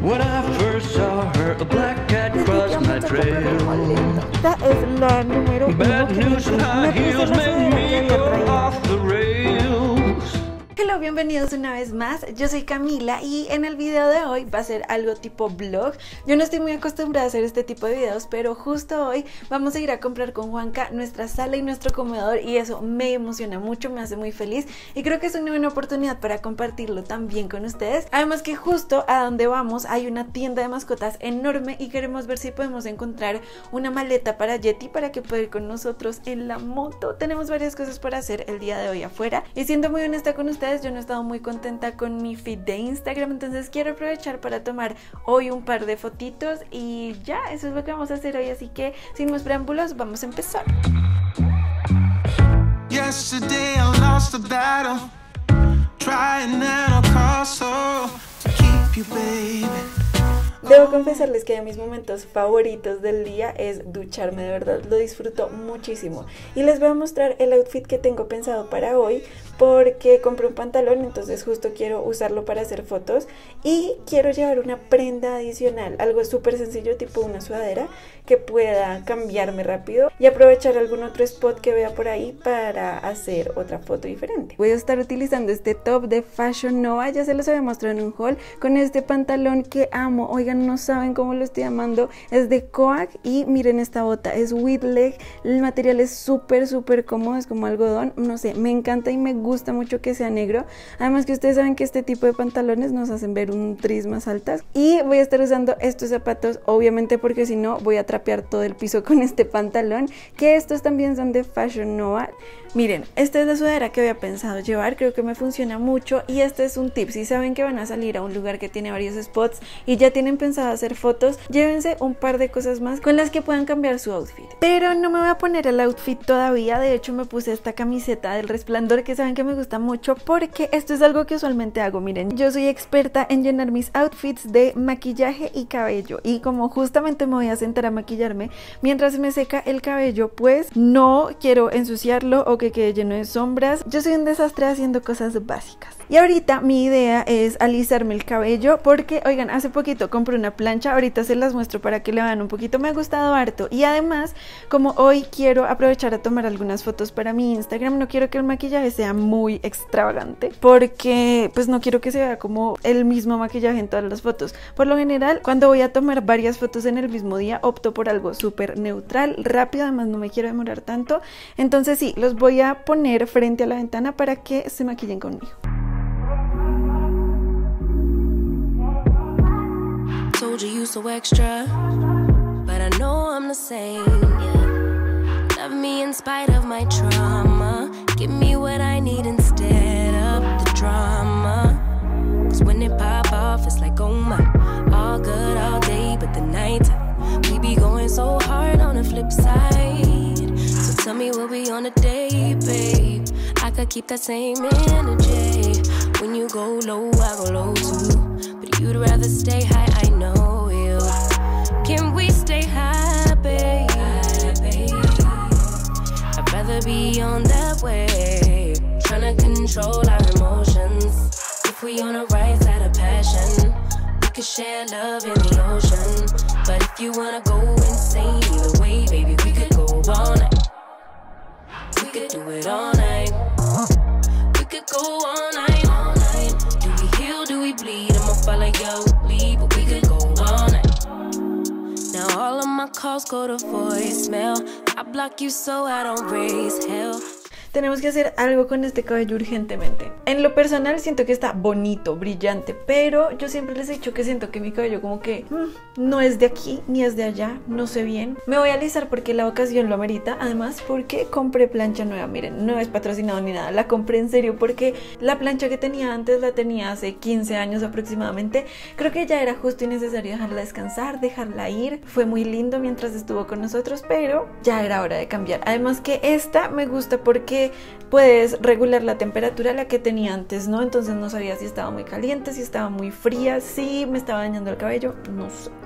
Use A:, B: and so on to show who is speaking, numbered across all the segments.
A: When I first saw her, a black cat crossed my trail.
B: Esta es la número 1.
A: Bad news and high heels made me go off the rails.
B: Hello, bienvenidos una vez más, yo soy Camila y en el video de hoy va a ser algo tipo vlog. Yo no estoy muy acostumbrada a hacer este tipo de videos, pero justo hoy vamos a ir a comprar con Juanca nuestra sala y nuestro comedor y eso me emociona mucho, me hace muy feliz y creo que es una buena oportunidad para compartirlo también con ustedes. Además que justo a donde vamos hay una tienda de mascotas enorme y queremos ver si podemos encontrar una maleta para Yeti para que pueda ir con nosotros en la moto. Tenemos varias cosas para hacer el día de hoy afuera y siendo muy honesta con ustedes, yo no he estado muy contenta con mi feed de Instagram, entonces quiero aprovechar para tomar hoy un par de fotitos y ya, eso es lo que vamos a hacer hoy, así que sin más preámbulos, vamos a empezar.
C: Yesterday I lost a battle, trying at all costs to keep you, baby.
B: Debo confesarles que de mis momentos favoritos del día es ducharme, de verdad lo disfruto muchísimo y les voy a mostrar el outfit que tengo pensado para hoy porque compré un pantalón, entonces justo quiero usarlo para hacer fotos y quiero llevar una prenda adicional, algo súper sencillo tipo una sudadera que pueda cambiarme rápido y aprovechar algún otro spot que vea por ahí para hacer otra foto diferente. Voy a estar utilizando este top de Fashion Nova, ya se los había mostrado en un haul, con este pantalón que amo, oigan, no saben cómo lo estoy amando, es de Coag y miren esta bota, es with leg, el material es súper cómodo, es como algodón, no sé, me encanta y me gusta mucho que sea negro, además que ustedes saben que este tipo de pantalones nos hacen ver un tris más altas y voy a estar usando estos zapatos, obviamente porque si no voy a trapear todo el piso con este pantalón, que estos también son de Fashion Nova. Miren, esta es la sudadera que había pensado llevar, creo que me funciona mucho y este es un tip, si saben que van a salir a un lugar que tiene varios spots y ya tienen pensado hacer fotos, llévense un par de cosas más con las que puedan cambiar su outfit. Pero no me voy a poner el outfit todavía, de hecho me puse esta camiseta del Resplandor que saben que me gusta mucho porque esto es algo que usualmente hago, miren, yo soy experta en llenar mis outfits de maquillaje y cabello y como justamente me voy a sentar a maquillarme mientras me seca el cabello, pues no quiero ensuciarlo o que quede lleno de sombras. Yo soy un desastre haciendo cosas básicas. Y ahorita mi idea es alisarme el cabello porque, oigan, hace poquito compré una plancha, ahorita se las muestro para que le vean un poquito, me ha gustado harto. Y además, como hoy quiero aprovechar a tomar algunas fotos para mi Instagram, no quiero que el maquillaje sea muy extravagante porque pues no quiero que se vea como el mismo maquillaje en todas las fotos. Por lo general, cuando voy a tomar varias fotos en el mismo día, opto por algo súper neutral, rápido, además no me quiero demorar tanto. Entonces sí, los voy a poner frente a la ventana para que se maquillen conmigo.
D: Told you you so extra, but I know I'm the same, yeah. Love me in spite of my trauma, give me what I need instead of the drama. Cause when it pop off, it's like, oh my, all good all day, but the night we be going so hard on the flip side. So tell me what we on a day, babe. I could keep that same energy. When you go low, I go low too. But you'd rather stay high, I know you. Can we stay high, babe? I'd rather be on that way. Tryna control our emotions. If we on the right side of passion, we could share love in the ocean. But if you wanna go insane either way, baby, we could go all night. We could do it all night. We could go all night, all night. Do we heal, do we bleed? I'ma follow your lead, but we could go all night. Now all of my calls go to voicemail. I block you so I don't raise hell.
B: Tenemos que hacer algo con este cabello urgentemente. En lo personal siento que está bonito, brillante, pero yo siempre les he dicho que siento que mi cabello como que no es de aquí ni es de allá, no sé bien. Me voy a alisar porque la ocasión lo amerita, además porque compré plancha nueva, miren, no es patrocinado ni nada, la compré en serio porque la plancha que tenía antes la tenía hace 15 años aproximadamente. Creo que ya era justo y necesario dejarla descansar, dejarla ir. Fue muy lindo mientras estuvo con nosotros, pero ya era hora de cambiar. Además que esta me gusta porque puedes regular la temperatura a la que tenía antes, ¿no? Entonces no sabía si estaba muy caliente, si estaba muy fría, si me estaba dañando el cabello, no sé.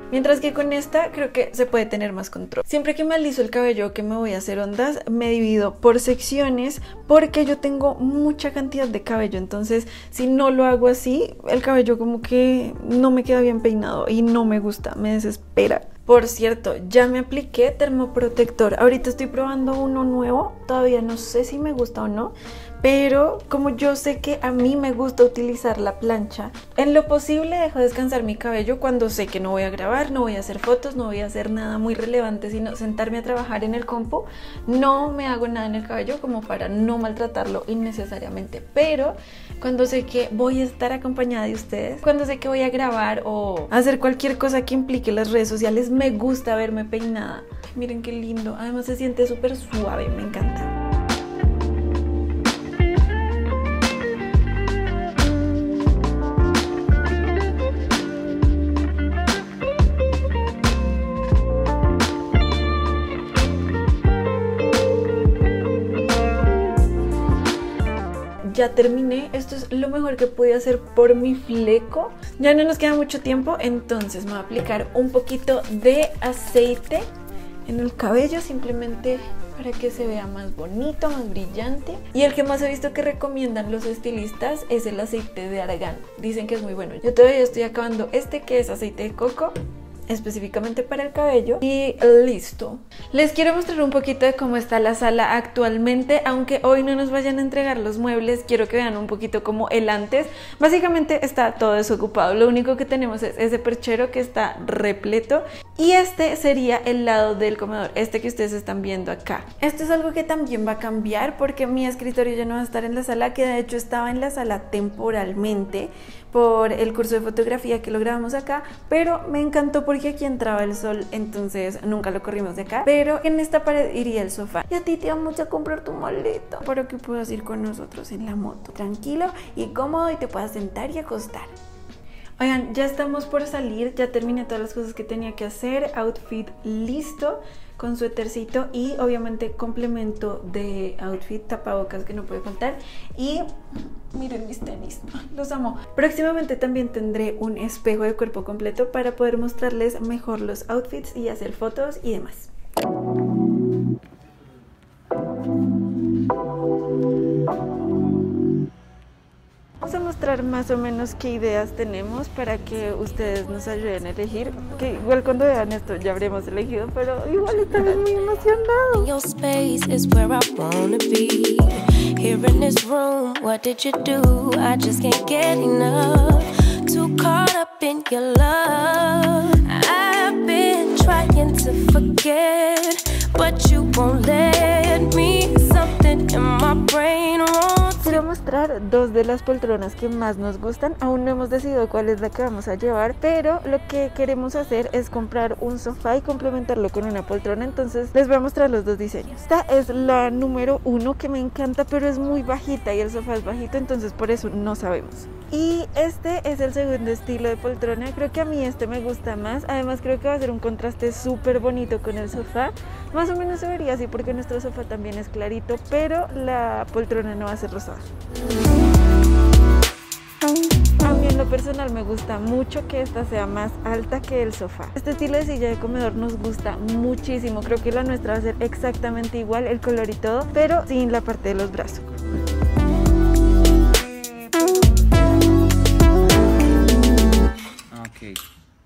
B: Mientras que con esta creo que se puede tener más control. Siempre que me aliso el cabello o que me voy a hacer ondas, me divido por secciones porque yo tengo mucha cantidad de cabello. Entonces, si no lo hago así, el cabello como que no me queda bien peinado y no me gusta, me desespera. Por cierto, ya me apliqué termoprotector. Ahorita estoy probando uno nuevo. Todavía no sé si me gusta o no. Pero como yo sé que a mí me gusta utilizar la plancha, en lo posible dejo descansar mi cabello cuando sé que no voy a grabar, no voy a hacer fotos, no voy a hacer nada muy relevante, sino sentarme a trabajar en el compu. No me hago nada en el cabello como para no maltratarlo innecesariamente. Pero cuando sé que voy a estar acompañada de ustedes, cuando sé que voy a grabar o hacer cualquier cosa que implique las redes sociales, me gusta verme peinada. Miren qué lindo, además se siente súper suave, me encanta. Ya terminé, esto es lo mejor que pude hacer por mi fleco. Ya no nos queda mucho tiempo, entonces me voy a aplicar un poquito de aceite en el cabello, simplemente para que se vea más bonito, más brillante. Y el que más he visto que recomiendan los estilistas es el aceite de argán. Dicen que es muy bueno. Yo todavía estoy acabando este, que es aceite de coco, específicamente para el cabello, y listo. Les quiero mostrar un poquito de cómo está la sala actualmente. Aunque hoy no nos vayan a entregar los muebles, quiero que vean un poquito como el antes. Básicamente está todo desocupado, lo único que tenemos es ese perchero que está repleto, y este sería el lado del comedor, este que ustedes están viendo acá. Esto es algo que también va a cambiar porque mi escritorio ya no va a estar en la sala, que de hecho estaba en la sala temporalmente por el curso de fotografía que lo grabamos acá, pero me encantó porque aquí entraba el sol, entonces nunca lo corrimos de acá. Pero en esta pared iría el sofá. Y a ti te vamos a comprar tu maleta para que puedas ir con nosotros en la moto, tranquilo y cómodo, y te puedas sentar y acostar. Oigan, ya estamos por salir, ya terminé todas las cosas que tenía que hacer, outfit listo, con suétercito y obviamente complemento de outfit, tapabocas que no puede faltar, y miren mis tenis, los amo. Próximamente también tendré un espejo de cuerpo completo para poder mostrarles mejor los outfits y hacer fotos y demás. Vamos a mostrar más o menos qué ideas tenemos para que ustedes nos ayuden a elegir, que igual cuando vean esto ya habremos elegido, pero igual estamos muy emocionados.
D: Your space is where I wanna be. Here in this room, what did you do? I just can't get enough. Too caught up in your love. I've been trying to forget, but you won't let me. Something in my brain wrong.
B: Quiero mostrar dos de las poltronas que más nos gustan. Aún no hemos decidido cuál es la que vamos a llevar, pero lo que queremos hacer es comprar un sofá y complementarlo con una poltrona. Entonces les voy a mostrar los dos diseños. Esta es la número 1, que me encanta, pero es muy bajita y el sofá es bajito, entonces por eso no sabemos. Y este es el segundo estilo de poltrona. Creo que a mí este me gusta más. Además creo que va a ser un contraste súper bonito con el sofá. Más o menos se vería así porque nuestro sofá también es clarito, pero la poltrona no va a ser rosada. A mí en lo personal me gusta mucho que esta sea más alta que el sofá. Este estilo de silla de comedor nos gusta muchísimo. Creo que la nuestra va a ser exactamente igual, el color y todo, pero sin la parte de los brazos.
A: Okay.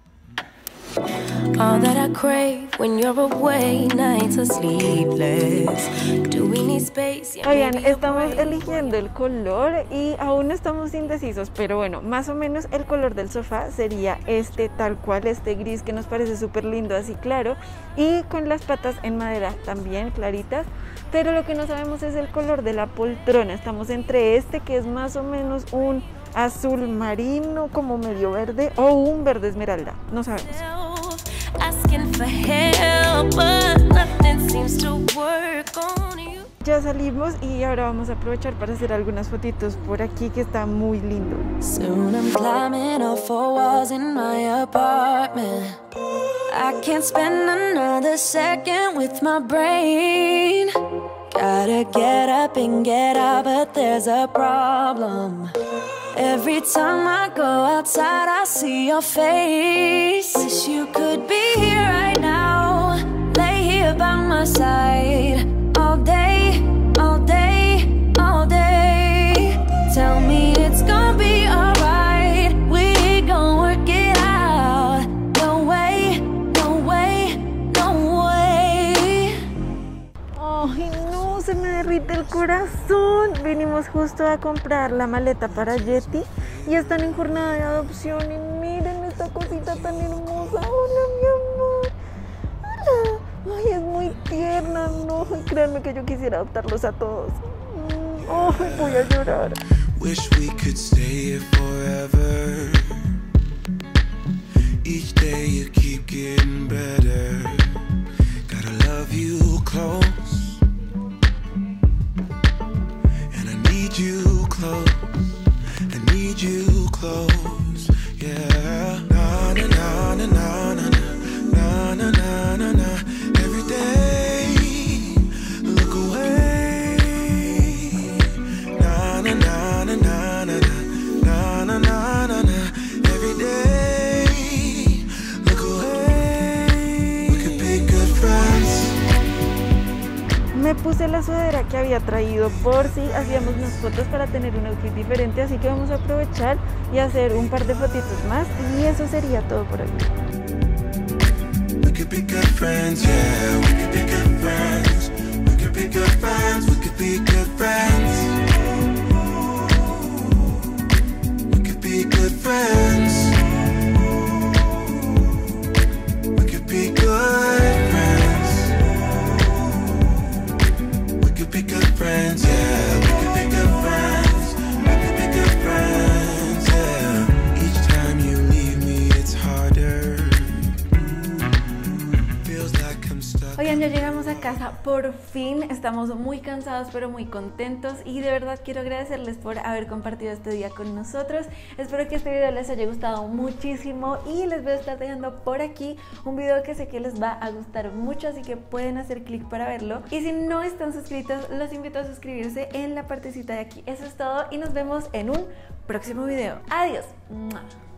D: All that I crave when you're away, nights are sleepless. Do we need space? Yeah,
B: Oigan,
D: maybe
B: estamos
D: you're right.
B: eligiendo el color y aún estamos indecisos, pero bueno, más o menos el color del sofá sería este tal cual, este gris que nos parece súper lindo, así claro, y con las patas en madera también claritas. Pero lo que no sabemos es el color de la poltrona. Estamos entre este, que es más o menos un azul marino como medio verde, o un verde esmeralda, no sabemos.
D: Asking for help, but nothing seems to work on you.
B: Ya salimos y ahora vamos a aprovechar para hacer algunas fotitos por aquí, que está muy lindo.
D: Soon I'm climbing all 4 walls in my apartment. I can't spend another second with my brain. Gotta get up and get out, but there's a problem. Every time I go outside, I see your face. Wish you could be here right now, lay here by my side, all day, all day, all day. Tell me it's gonna be alright, we gon' work it out. No way, no way, no way.
B: Ay, no, se me derrite el corazón. Venimos justo a comprar la maleta para Yeti y están en jornada de adopción. Y miren esta cosita tan hermosa. Hola, mi amor. Hola. Ay, es muy tierna, no. Ay, créanme que yo quisiera adoptarlos a todos. Ay, voy a llorar.
C: Wish we could stay here forever. Each day you keep getting better. Gotta love you close. And I need you close. I need you close. Yeah. Na na na na na na na na na na na. Every day look away. Na na na na na na na na na na na. Every day look away. We could be good friends.
B: Me puse la sudadera que había traído por si hacíamos unas fotos para tener un outfit diferente, así que vamos a aprovechar y hacer un par de fotitos más y eso sería todo por hoy.
C: We could be good friends, yeah. We could be good friends. We could be good friends. We could be good friends. We could be good friends. We could be good friends. We could be good friends, yeah. We could be good friends. We could be good friends, yeah. Each time you leave me, it's harder.
B: Oigan, ya llegamos a casa, por fin. Estamos muy cansados pero muy contentos y de verdad quiero agradecerles por haber compartido este día con nosotros. Espero que este video les haya gustado muchísimo y les voy a estar dejando por aquí un video que sé que les va a gustar mucho, así que pueden hacer clic para verlo. Y si no están suscritos, los invito a suscribirse en la partecita de aquí. Eso es todo y nos vemos en un próximo video. Adiós.